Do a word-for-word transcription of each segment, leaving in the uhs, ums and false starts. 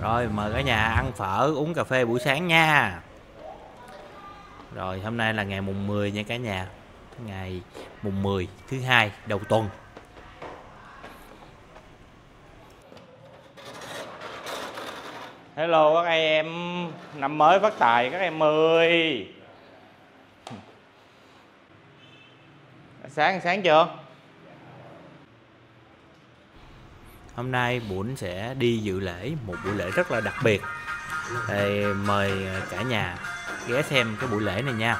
Rồi mời cả nhà ăn phở uống cà phê buổi sáng nha. Rồi hôm nay là ngày mùng mười nha cả nhà. Ngày mùng mười thứ hai đầu tuần. Hello các em, năm mới phát tài các em ơi. Sáng sáng chưa? Hôm nay Bún sẽ đi dự lễ, một buổi lễ rất là đặc biệt. Thì mời cả nhà ghé xem cái buổi lễ này nha.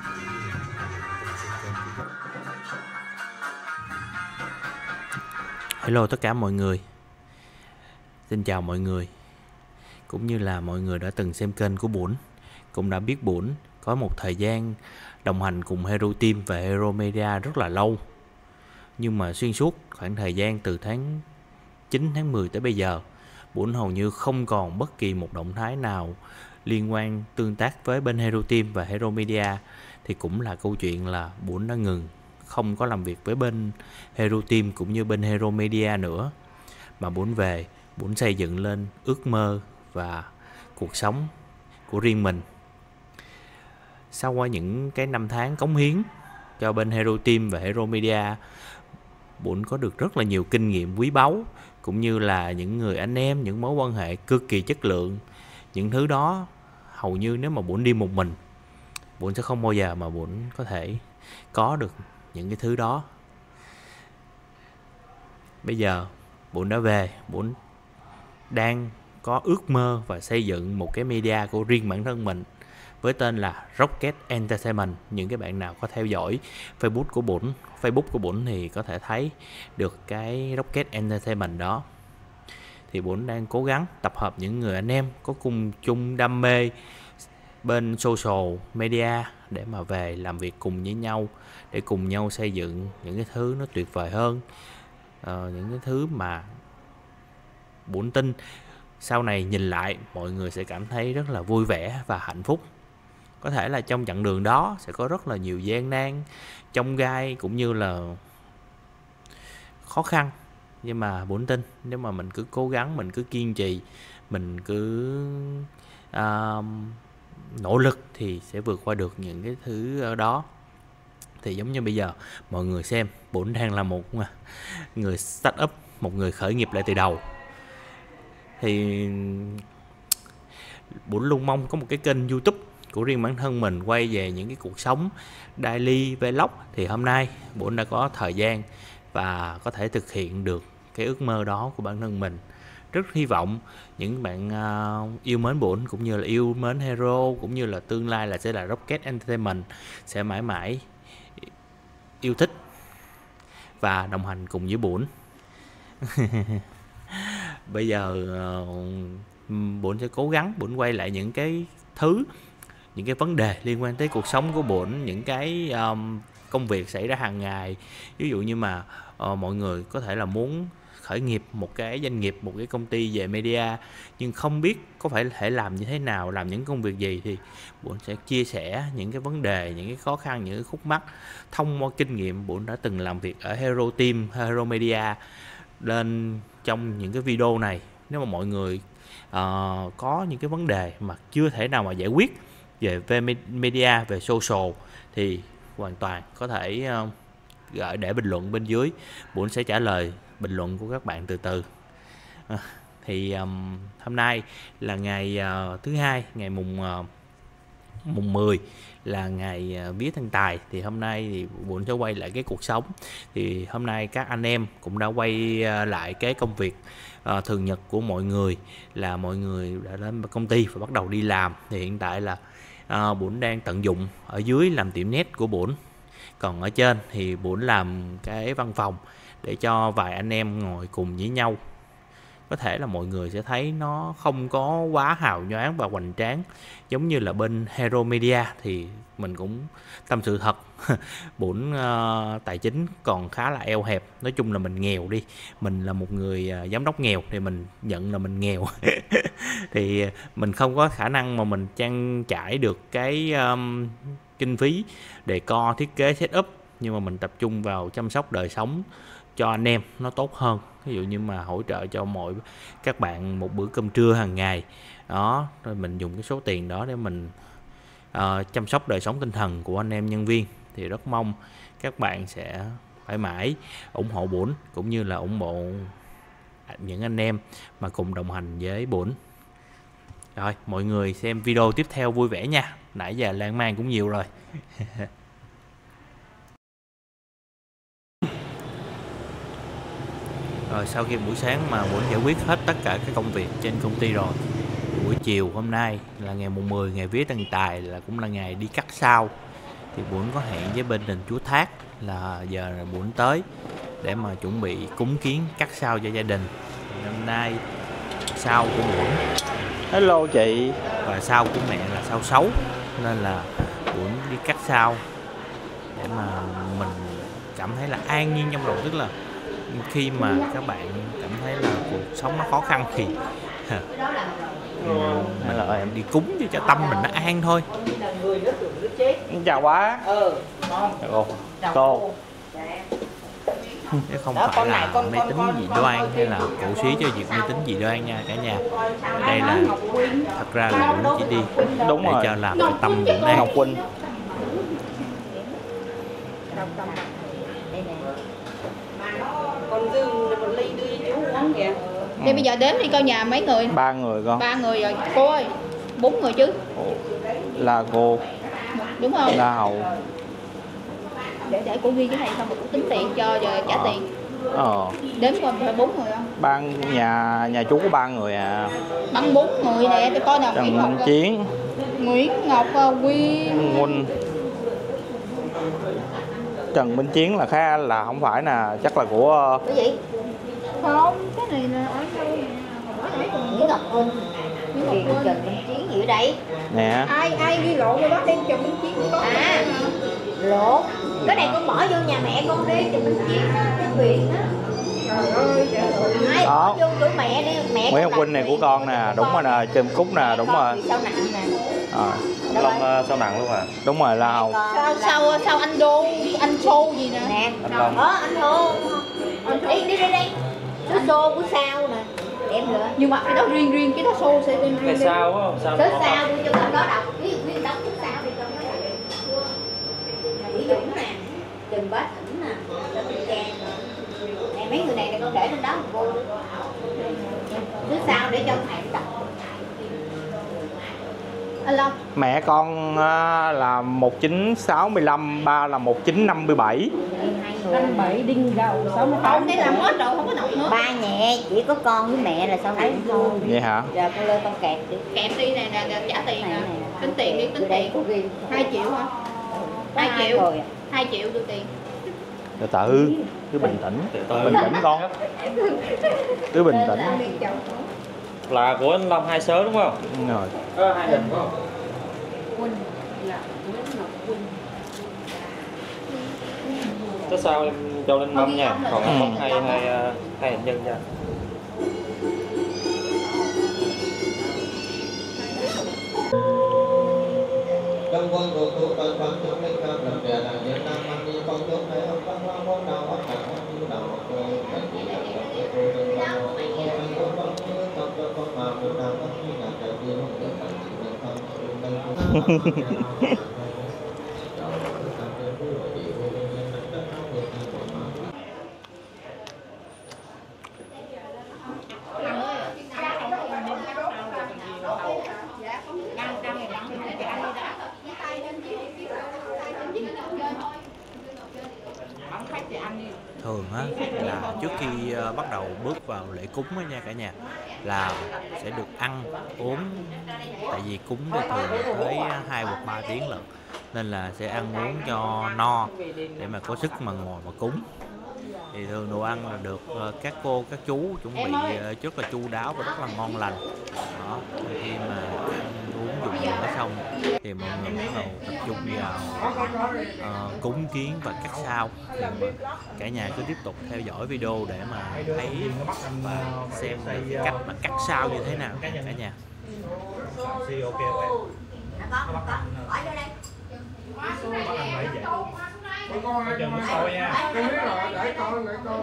Hello tất cả mọi người. Xin chào mọi người. Cũng như là mọi người đã từng xem kênh của Bún, cũng đã biết Bún có một thời gian đồng hành cùng Hero Team và Hero Media rất là lâu. Nhưng mà xuyên suốt khoảng thời gian từ tháng chín tháng mười tới bây giờ, Bún hầu như không còn bất kỳ một động thái nào liên quan tương tác với bên Hero Team và Hero Media. Thì cũng là câu chuyện là Bún đã ngừng, không có làm việc với bên Hero Team cũng như bên Hero Media nữa. Mà Bún về, Bún xây dựng lên ước mơ và cuộc sống của riêng mình. Sau qua những cái năm tháng cống hiến cho bên Hero Team và Hero Media, Bún có được rất là nhiều kinh nghiệm quý báu, cũng như là những người anh em, những mối quan hệ cực kỳ chất lượng. Những thứ đó hầu như nếu mà Bún đi một mình, Bún sẽ không bao giờ mà Bún có thể có được những cái thứ đó. Bây giờ Bún đã về, Bún đang có ước mơ và xây dựng một cái media của riêng bản thân mình với tên là Rocket Entertainment. Những cái bạn nào có theo dõi Facebook của Bún, Facebook của Bún thì có thể thấy được cái Rocket Entertainment đó. Thì Bún đang cố gắng tập hợp những người anh em có cùng chung đam mê bên social media để mà về làm việc cùng với nhau, để cùng nhau xây dựng những cái thứ nó tuyệt vời hơn. Ờ, những cái thứ mà Bún tin sau này nhìn lại mọi người sẽ cảm thấy rất là vui vẻ và hạnh phúc. Có thể là trong chặng đường đó sẽ có rất là nhiều gian nan, chông gai cũng như là khó khăn. Nhưng mà Bún tin nếu mà mình cứ cố gắng, mình cứ kiên trì, mình cứ uh, nỗ lực thì sẽ vượt qua được những cái thứ đó. Thì giống như bây giờ mọi người xem, Bún đang là một người start up, một người khởi nghiệp lại từ đầu. Thì Bún luôn mong có một cái kênh YouTube của riêng bản thân mình quay về những cái cuộc sống daily vlog. Thì hôm nay Bún đã có thời gian và có thể thực hiện được cái ước mơ đó của bản thân mình. Rất hy vọng những bạn uh, yêu mến Bún cũng như là yêu mến Hero, cũng như là tương lai là sẽ là Rocket Entertainment sẽ mãi mãi yêu thích và đồng hành cùng với Bún. Bây giờ uh, Bún sẽ cố gắng Bún quay lại những cái thứ, những cái vấn đề liên quan tới cuộc sống của Bún, những cái um, công việc xảy ra hàng ngày. Ví dụ như mà uh, mọi người có thể là muốn khởi nghiệp một cái doanh nghiệp, một cái công ty về media, nhưng không biết có phải thể làm như thế nào, làm những công việc gì, thì Bún sẽ chia sẻ những cái vấn đề, những cái khó khăn, những cái khúc mắc thông qua kinh nghiệm Bún đã từng làm việc ở Hero Team, Hero Media lên trong những cái video này. Nếu mà mọi người uh, có những cái vấn đề mà chưa thể nào mà giải quyết về, về media, về social thì hoàn toàn có thể uh, gửi để bình luận bên dưới. Bún sẽ trả lời bình luận của các bạn từ từ. À, thì um, hôm nay là ngày uh, thứ hai, ngày mùng uh, mùng mười là ngày uh, vía thần tài. Thì hôm nay thì Bún sẽ quay lại cái cuộc sống. Thì hôm nay các anh em cũng đã quay uh, lại cái công việc uh, thường nhật của mọi người, là mọi người đã đến công ty và bắt đầu đi làm. Thì hiện tại là uh, Bún đang tận dụng ở dưới làm tiệm net của Bún, còn ở trên thì Bún làm cái văn phòng để cho vài anh em ngồi cùng với nhau. Có thể là mọi người sẽ thấy nó không có quá hào nhoáng và hoành tráng giống như là bên Hero Media. Thì mình cũng tâm sự thật, Bún uh, tài chính còn khá là eo hẹp. Nói chung là mình nghèo đi, mình là một người uh, giám đốc nghèo thì mình nhận là mình nghèo. Thì mình không có khả năng mà mình trang trải được cái um, kinh phí để co thiết kế setup, nhưng mà mình tập trung vào chăm sóc đời sống cho anh em nó tốt hơn. Ví dụ như mà hỗ trợ cho mỗi các bạn một bữa cơm trưa hàng ngày đó, rồi mình dùng cái số tiền đó để mình uh, chăm sóc đời sống tinh thần của anh em nhân viên. Thì rất mong các bạn sẽ mãi mãi ủng hộ Bủn, cũng như là ủng hộ những anh em mà cùng đồng hành với Bủn. Rồi, mọi người xem video tiếp theo vui vẻ nha. Nãy giờ lan man cũng nhiều rồi. Rồi sau khi buổi sáng mà Bủn giải quyết hết tất cả các công việc trên công ty rồi, buổi chiều hôm nay là ngày mùng mười, ngày vía Thần Tài, là cũng là ngày đi cắt sao. Thì Bủn có hẹn với bên đền Chúa Thác là giờ là Bủn tới để mà chuẩn bị cúng kiến cắt sao cho gia đình. Năm nay sao của Bủn, hello chị, và sao của mẹ là sao xấu, nên là Bủn đi cắt sao để mà mình cảm thấy là an nhiên trong lòng. Tức là khi mà các bạn cảm thấy là cuộc sống nó khó khăn thì mình là em đi cúng cho tâm mình nó an thôi. Chào bác. Cô, cô. Chứ không phải là mê tín dị đoan hay là cổ suý cho việc mê tín dị đoan nha cả nhà. Đây là thật ra là Bủn chỉ đi Đúng để rồi. cho làm cho tâm Bủn an. Ngọc Quỳnh. Còn dư một ly đưa chú uống kìa. Thì bây giờ đếm đi coi nhà mấy người? Ba người con. Ba người rồi cô ơi, bốn người chứ? Là cô, Đúng không? là Hậu. Để để cô ghi cái này xong rồi cô tính tiền cho rồi trả Ờ. tiền. Ờ. Đếm coi phải bốn người không? Ba nhà nhà chú có ba người à. Bằng bốn người nè, tôi coi nào. Nguyễn Trần Ngọc, Minh Chiến, Nguyễn Ngọc, Quyên. Nguỳnh. Trần Minh Chiến là khá là không phải là chắc là của Cái gì? Không, cái này là ở đâu nè. Nguyễn Ngọc Quyên. Nguyễn Ngọc Quyên. Trần Chiến gì ở đây? nè. Ai ai ghi lộn rồi đó, đem Trần Minh Chiến có. À, lộn. Cái này con bỏ vô nhà mẹ con đi, Trần Minh Chiến cái quyền á. Trời ơi, trời ơi. Ai bỏ vô chỗ mẹ đi, mẹ. Nguyễn Ngọc Quỳnh này của con nè, đúng rồi nè, Trần Cúc nè, đúng rồi. Sao nặng nè. Ờ. Long uh, sao nặng luôn à? Đúng rồi, là Hậu. Sao sao sao anh Đô, anh Xô gì nè. Nè. Anh Long. Ờ anh Đô. Đi đi đi đi. Số Xô của sao nè. Em nữa. Nhưng mà cái đó riêng riêng, cái đó Xô sẽ riêng riêng. Cái sao á, sao? Số sao đi cho con đó đọc. Ví dụ như đọc số sao thì con nó đọc. Ví dụ nè. Trần Bá Thỉnh nè. Đỗ Thị Trang nè. Nè mấy người này thì con để lên đó một cô. Số sao để cho thầy đọc. Anh Long. Mẹ con à, là một chín sáu lăm, ba là một chín năm bảy. Năm bảy đinh đầu sáu mươi tám. Không, để làm hết rồi, không có đọc nữa. Ba nhẹ, chỉ có con với mẹ là sao đấy thôi. Vậy hả? Giờ con lên con kẹp đi. Kẹp đi nè, nè, nè, trả tiền nè. Tính tiền đi, tính Đây tiền. cô ghi. Hai triệu hả? Có Hai hai triệu. người à? Hai triệu đưa tiền. Từ từ, cứ bình tĩnh, bình tĩnh con. Cứ bình tĩnh. Là của anh Long hai sớ đúng không? Đúng rồi. Có hai hình phải không? Thế sao em cho lên mâm nha, còn em bóc hai hai hai hình nhân nha. Trong quân của thủ toàn toàn chúng linh nam lập địa là Việt Nam mang đi phong chúng này ông tăng hoa môn đạo ông đạo ông như đạo một người cách chỉ đạo lập địa cô dân đạo ông thành công phong như tập cho con mà phụ đạo ông như đạo trời đi không được thành chính nhân phong trung tân cung. Thường á là trước khi uh, bắt đầu bước vào lễ cúng á nha cả nhà, là sẽ được ăn uống, tại vì cúng thì thường tới hai hoặc ba tiếng lận, nên là sẽ ăn uống cho no để mà có sức mà ngồi mà cúng. Thì thường đồ ăn là được uh, các cô các chú chuẩn bị uh, rất là chu đáo và rất là ngon lành đó. Khi mà ăn uống dùng bữa xong thì mọi người bắt đầu tập trung vào uh, cúng kiến và cắt sao. Thì cả nhà cứ tiếp tục theo dõi video để mà thấy và xem được cái cách mà cắt sao như thế nào cả nhà. Chừng nó sôi nha. Tôi biết rồi, để con, để con.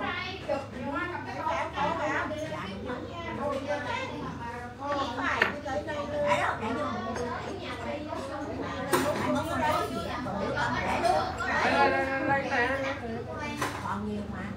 Còn nhiều mà.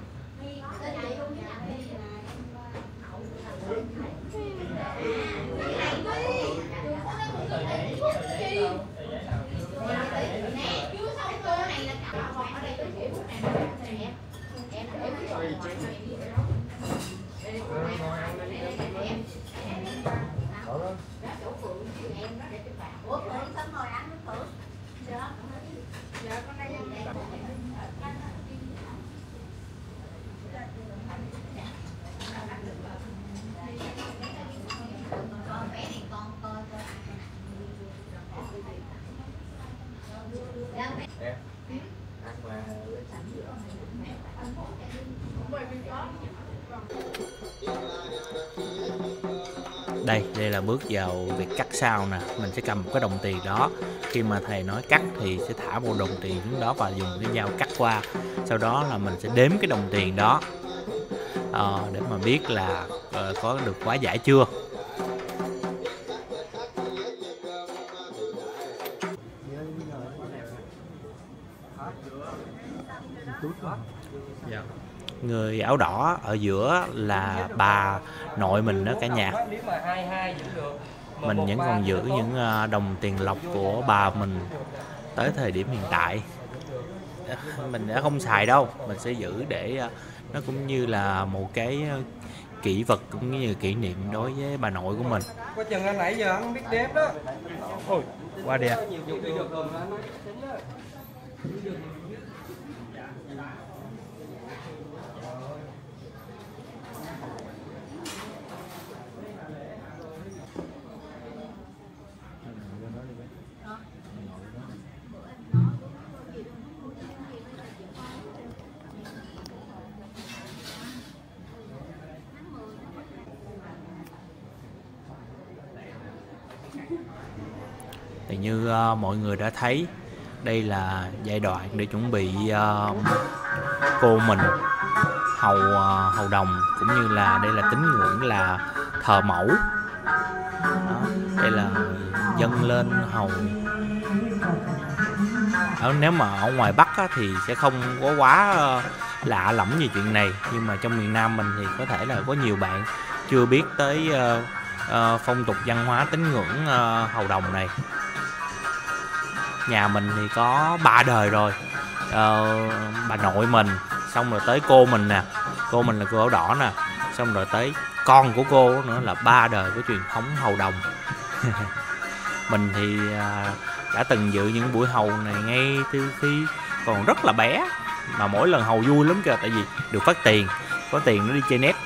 Đây, đây là bước vào việc cắt sao nè. Mình sẽ cầm một cái đồng tiền đó. Khi mà thầy nói cắt thì sẽ thả một đồng tiền xuống đó và dùng cái dao cắt qua. Sau đó là mình sẽ đếm cái đồng tiền đó à, để mà biết là uh, có được quá giải chưa. Người áo đỏ ở giữa là bà nội mình đó cả nhà. Mình vẫn còn giữ những đồng tiền lọc của bà mình tới thời điểm hiện tại. Mình đã không xài đâu, mình sẽ giữ để nó cũng như là một cái kỷ vật cũng như kỷ niệm đối với bà nội của mình. Có chừng anh nãy giờ anh không biết đếm đó. Ôi, quá đẹp. Thì như uh, mọi người đã thấy, đây là giai đoạn để chuẩn bị uh, cô mình hầu uh, hầu đồng, cũng như là đây là tín ngưỡng là thờ mẫu. Đó, đây là dâng lên hầu. Ở nếu mà ở ngoài Bắc á, thì sẽ không có quá uh, lạ lẫm như chuyện này, nhưng mà trong miền Nam mình thì có thể là có nhiều bạn chưa biết tới uh, uh, phong tục văn hóa tín ngưỡng uh, hầu đồng này. Nhà mình thì có ba đời rồi, uh, bà nội mình, xong rồi tới cô mình nè, cô mình là cô áo đỏ nè, xong rồi tới con của cô nữa, là ba đời của truyền thống hầu đồng. Mình thì uh, đã từng dự những buổi hầu này ngay từ khi còn rất là bé, mà mỗi lần hầu vui lắm kìa, tại vì được phát tiền, có tiền nó đi chơi net.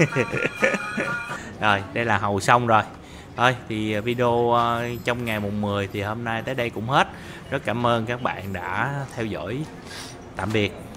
Rồi, đây là hầu xong rồi. Thôi thì video uh, trong ngày mùng mười thì hôm nay tới đây cũng hết. Rất cảm ơn các bạn đã theo dõi. Tạm biệt.